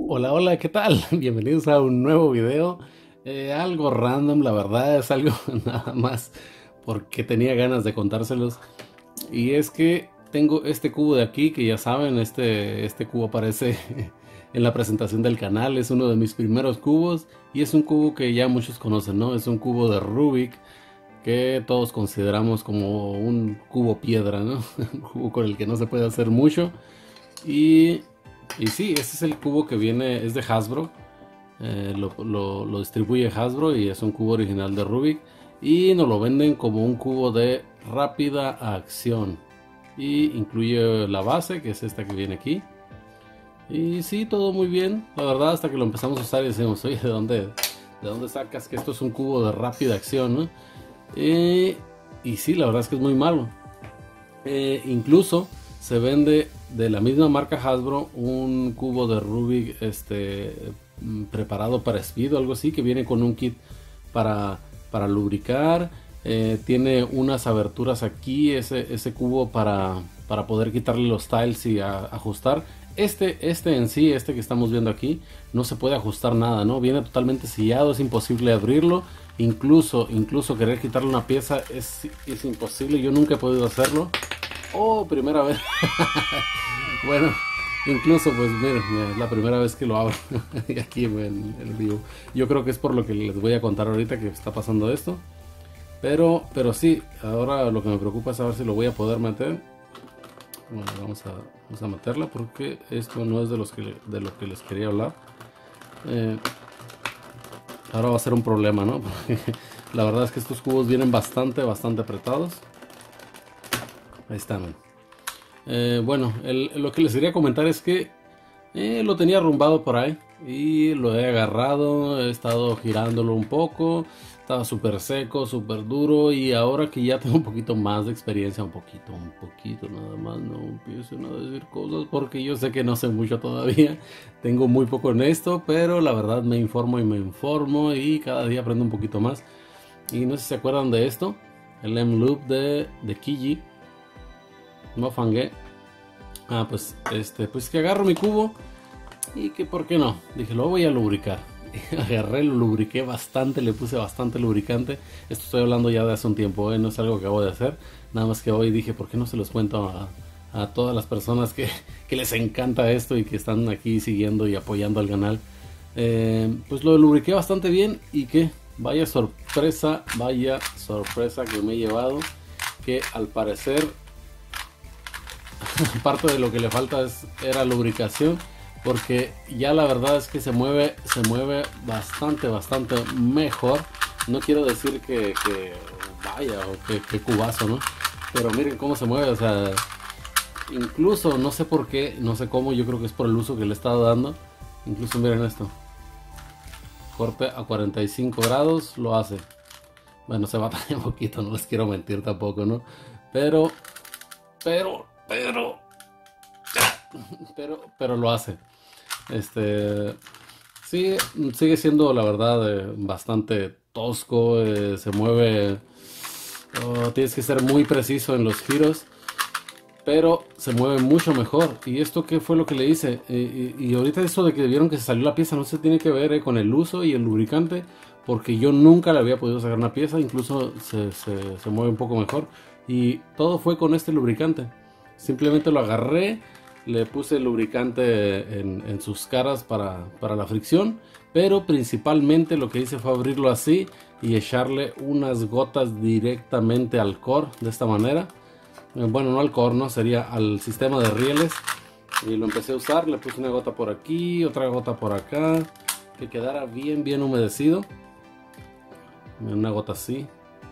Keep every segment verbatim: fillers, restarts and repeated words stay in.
Hola, hola, ¿qué tal? Bienvenidos a un nuevo video. Eh, algo random, la verdad, es algo nada más porque tenía ganas de contárselos. Y es que tengo este cubo de aquí, que ya saben, este, este cubo aparece en la presentación del canal. Es uno de mis primeros cubos y es un cubo que ya muchos conocen, ¿no? Es un cubo de Rubik que todos consideramos como un cubo piedra, ¿no? Un cubo con el que no se puede hacer mucho. Y, y sí, este es el cubo que viene, es de Hasbro. Eh, lo, lo, lo distribuye Hasbro y es un cubo original de Rubik. Y nos lo venden como un cubo de rápida acción. Y incluye la base, que es esta que viene aquí. Y sí, todo muy bien. La verdad, hasta que lo empezamos a usar y decimos, oye, ¿de dónde, de dónde sacas que esto es un cubo de rápida acción, ¿no? Eh, y sí, la verdad es que es muy malo. Eh, incluso se vende de la misma marca Hasbro un cubo de Rubik este, preparado para speed o algo así, que viene con un kit para, para lubricar. Eh, tiene unas aberturas aquí, ese, ese cubo para, para poder quitarle los tiles y a, ajustar. Este, este en sí, este que estamos viendo aquí, no se puede ajustar nada, ¿no? Viene totalmente sellado, es imposible abrirlo. Incluso, incluso querer quitarle una pieza es, es imposible, yo nunca he podido hacerlo. Oh, primera vez. Bueno, incluso pues miren, es la primera vez que lo abro aquí en el vivo. Yo creo que es por lo que les voy a contar ahorita que está pasando esto. Pero, pero sí, ahora lo que me preocupa es saber si lo voy a poder meter. Bueno, vamos a, vamos a meterla porque esto no es de, los que, de lo que les quería hablar. Eh, ahora va a ser un problema, ¿no? Porque la verdad es que estos cubos vienen bastante, bastante apretados. Ahí están. Eh, bueno, el, lo que les quería comentar es que eh, lo tenía arrumbado por ahí y lo he agarrado, he estado girándolo un poco, estaba súper seco, súper duro, y ahora que ya tengo un poquito más de experiencia, un poquito, un poquito nada más, no empiecen a decir cosas porque yo sé que no sé mucho todavía, tengo muy poco en esto, pero la verdad me informo y me informo y cada día aprendo un poquito más. Y no sé si se acuerdan de esto, el M-Loop de, de Kiji. No fangué. Ah, pues este, pues que agarro mi cubo y que por qué no, dije lo voy a lubricar. Agarré, lo lubriqué bastante, le puse bastante lubricante. Esto estoy hablando ya de hace un tiempo, ¿eh? No es algo que acabo de hacer. Nada más que hoy dije, ¿por qué no se los cuento a, a todas las personas que, que les encanta esto y que están aquí siguiendo y apoyando al canal? Eh, pues lo lubriqué bastante bien y que vaya sorpresa, vaya sorpresa que me he llevado. Que al parecer parte de lo que le falta es, era lubricación, porque ya la verdad es que se mueve, se mueve bastante, bastante mejor. No quiero decir que, que vaya o que, que cubazo, ¿no? Pero miren cómo se mueve, o sea, incluso no sé por qué, no sé cómo, yo creo que es por el uso que le he estado dando. Incluso miren esto, corte a cuarenta y cinco grados lo hace. Bueno, se batalla un poquito, no les quiero mentir tampoco, ¿no? Pero, pero, pero, pero, pero lo hace. Este, sí, sigue siendo la verdad eh, bastante tosco, eh, se mueve, oh, tienes que ser muy preciso en los giros, pero se mueve mucho mejor. ¿Y esto qué fue lo que le hice? Y, y, y ahorita eso de que vieron que se salió la pieza no se tiene que ver eh, con el uso y el lubricante, porque yo nunca le había podido sacar una pieza, incluso se, se, se mueve un poco mejor. Y todo fue con este lubricante. Simplemente lo agarré, le puse lubricante en, en sus caras para, para la fricción, pero principalmente lo que hice fue abrirlo así y echarle unas gotas directamente al core, de esta manera. Bueno, no al core, no, sería al sistema de rieles. Y lo empecé a usar, le puse una gota por aquí, otra gota por acá, que quedara bien, bien humedecido. Una gota así,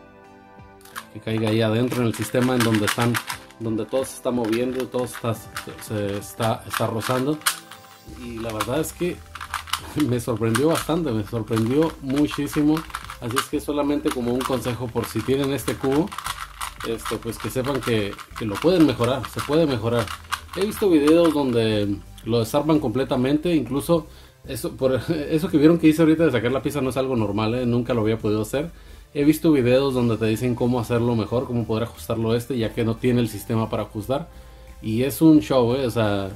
que caiga ahí adentro en el sistema en donde están, donde todo se está moviendo, todo está, se está, está rozando. Y la verdad es que me sorprendió bastante, me sorprendió muchísimo. Así es que solamente como un consejo, por si tienen este cubo, este, pues que sepan que, que lo pueden mejorar, se puede mejorar. He visto videos donde lo desarman completamente, incluso eso, por, eso que vieron que hice ahorita de sacar la pieza no es algo normal, ¿eh? Nunca lo había podido hacer. He visto videos donde te dicen cómo hacerlo mejor, cómo poder ajustarlo este, ya que no tiene el sistema para ajustar. Y es un show, ¿eh? O sea,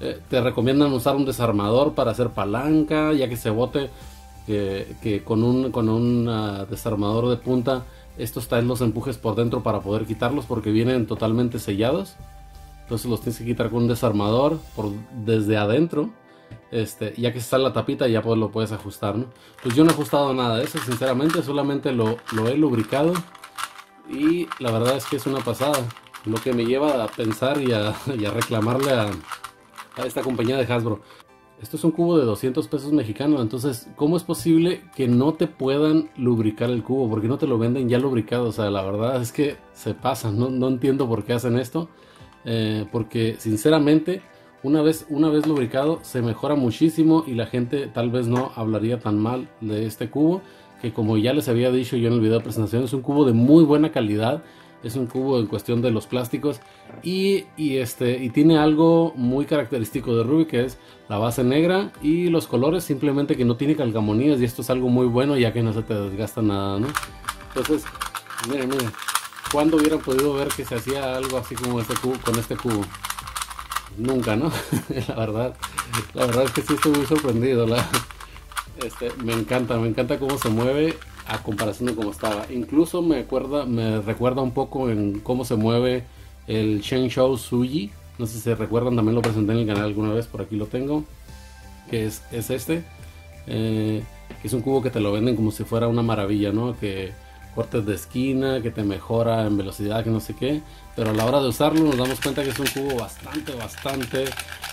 Eh, te recomiendan usar un desarmador para hacer palanca, ya que se bote que, que con un, con un uh, desarmador de punta estos traen los empujes por dentro para poder quitarlos, porque vienen totalmente sellados. Entonces los tienes que quitar con un desarmador por, desde adentro. Este, ya que está en la tapita, ya pues lo puedes ajustar, ¿no? Pues yo no he ajustado nada de eso, sinceramente, solamente lo, lo he lubricado. Y la verdad es que es una pasada. Lo que me lleva a pensar y a, y a reclamarle a, a esta compañía de Hasbro. Esto es un cubo de doscientos pesos mexicanos. Entonces, ¿cómo es posible que no te puedan lubricar el cubo? Porque no te lo venden ya lubricado. O sea, la verdad es que se pasan. No, no entiendo por qué hacen esto. Eh, porque sinceramente, una vez, una vez lubricado, se mejora muchísimo. Y la gente tal vez no hablaría tan mal de este cubo. Que como ya les había dicho yo en el video de presentación, es un cubo de muy buena calidad. Es un cubo en cuestión de los plásticos y, y, este, y tiene algo muy característico de Rubik, que es la base negra y los colores, simplemente que no tiene calcamonías, y esto es algo muy bueno ya que no se te desgasta nada, ¿no? Entonces, miren, miren, ¿cuándo hubieran podido ver que se hacía algo así como este cubo, con este cubo? Nunca, ¿no? la verdad, la verdad es que sí estoy muy sorprendido. La, este, me encanta, me encanta cómo se mueve a comparación de cómo estaba. Incluso me acuerda, me recuerda un poco en cómo se mueve el Shenzhou Suji. No sé si se recuerdan, también lo presenté en el canal alguna vez, por aquí lo tengo. Que es, es este. Eh, que es un cubo que te lo venden como si fuera una maravilla, ¿no? Que cortes de esquina, que te mejora en velocidad, que no sé qué. Pero a la hora de usarlo nos damos cuenta que es un cubo bastante, bastante...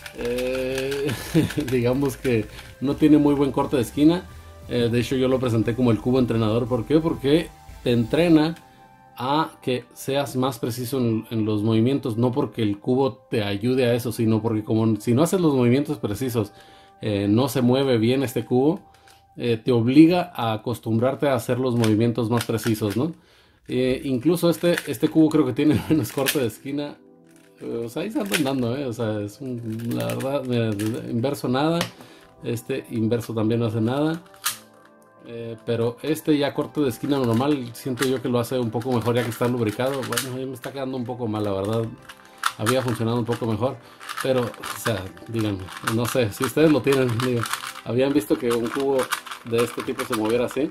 Eh, digamos que no tiene muy buen corte de esquina. Eh, de hecho yo lo presenté como el cubo entrenador. ¿Por qué? Porque te entrena a que seas más preciso en, en los movimientos. No porque el cubo te ayude a eso, sino porque como si no haces los movimientos precisos, eh, no se mueve bien este cubo. Eh, te obliga a acostumbrarte a hacer los movimientos más precisos, ¿no? Eh, incluso este, este cubo creo que tiene menos corte de esquina. Eh, o sea, ahí se andan dando, ¿eh? O sea, es un, la verdad, mira, inverso nada. Este inverso también no hace nada. Eh, pero este ya corte de esquina normal, siento yo que lo hace un poco mejor ya que está lubricado. Bueno, ahí me está quedando un poco mal, la verdad. Había funcionado un poco mejor. Pero, o sea, díganme, no sé, si ustedes lo tienen, digo, habían visto que un cubo de este tipo se moviera así.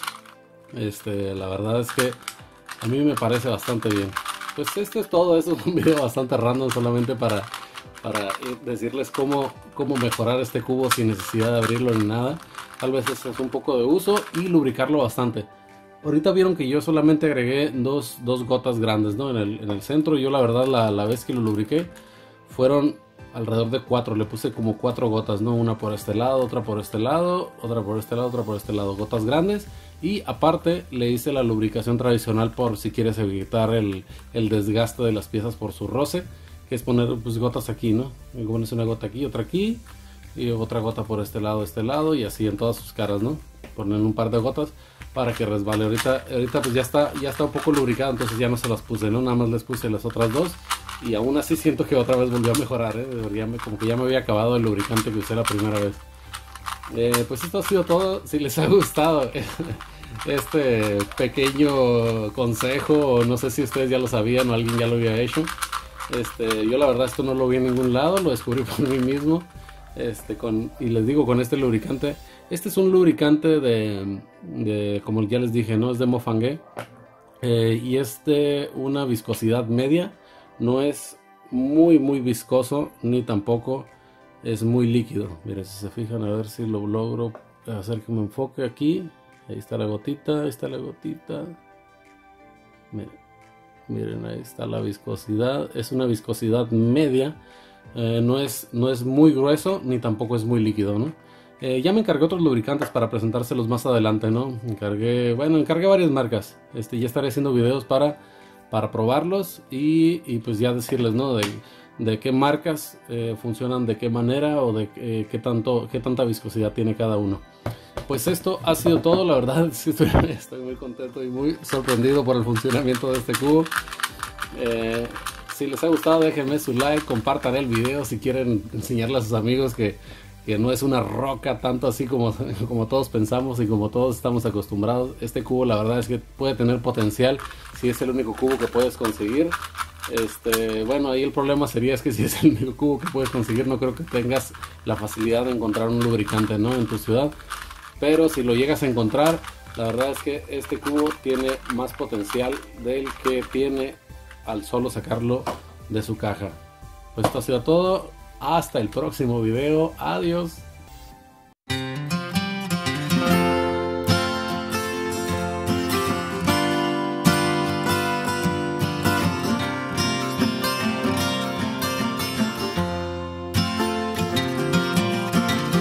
Este, la verdad es que a mí me parece bastante bien. Pues esto es todo, eso es un video bastante random solamente para, para decirles cómo, cómo mejorar este cubo sin necesidad de abrirlo ni nada. Tal vez eso es un poco de uso y lubricarlo bastante. Ahorita vieron que yo solamente agregué dos, dos gotas grandes, ¿no? En el, en el centro. Yo la verdad la, la vez que lo lubriqué fueron alrededor de cuatro. Le puse como cuatro gotas, ¿no? Una por este lado, otra por este lado, otra por este lado, otra por este lado. Gotas grandes. Y aparte le hice la lubricación tradicional por si quieres evitar el, el desgaste de las piezas por su roce. Que es poner pues gotas aquí, ¿no? Pones una gota aquí, otra aquí. Y otra gota por este lado, este lado. Y así en todas sus caras, ¿no? Poner un par de gotas para que resbale. Ahorita, ahorita pues ya está, ya está un poco lubricado. Entonces ya no se las puse, ¿no? Nada más les puse las otras dos. Y aún así siento que otra vez volvió a mejorar, ¿eh? Ya me, como que ya me había acabado el lubricante que usé la primera vez. Eh, pues esto ha sido todo. Si les ha gustado este pequeño consejo, o no sé si ustedes ya lo sabían o alguien ya lo había hecho. Este, yo la verdad esto no lo vi en ningún lado, lo descubrí por mí mismo. Este, con, y les digo, con este lubricante. Este es un lubricante de, de como ya les dije, ¿no? Es de Mofangé. Eh, y es de una viscosidad media. No es muy muy viscoso, ni tampoco es muy líquido. Miren, si se fijan, a ver si lo logro hacer que me enfoque aquí. Ahí está la gotita, ahí está la gotita. Miren, miren, ahí está la viscosidad. Es una viscosidad media. Eh, no, es, no es muy grueso, ni tampoco es muy líquido, ¿no? Eh, ya me encargué otros lubricantes para presentárselos más adelante, ¿no? Encargué, bueno, encargué varias marcas. Este, ya estaré haciendo videos para... para probarlos y, y pues ya decirles, ¿no? De, de qué marcas eh, funcionan de qué manera o de eh, qué, tanto, qué tanta viscosidad tiene cada uno. Pues esto ha sido todo, la verdad sí estoy, estoy muy contento y muy sorprendido por el funcionamiento de este cubo. Eh, si les ha gustado déjenme su like, compartan el video si quieren enseñarle a sus amigos que, que no es una roca tanto así como, como todos pensamos y como todos estamos acostumbrados. Este cubo la verdad es que puede tener potencial si es el único cubo que puedes conseguir. Este, bueno, ahí el problema sería es que si es el único cubo que puedes conseguir, no creo que tengas la facilidad de encontrar un lubricante, ¿no?, en tu ciudad. Pero si lo llegas a encontrar, la verdad es que este cubo tiene más potencial del que tiene al solo sacarlo de su caja. Pues esto ha sido todo. Hasta el próximo video. Adiós.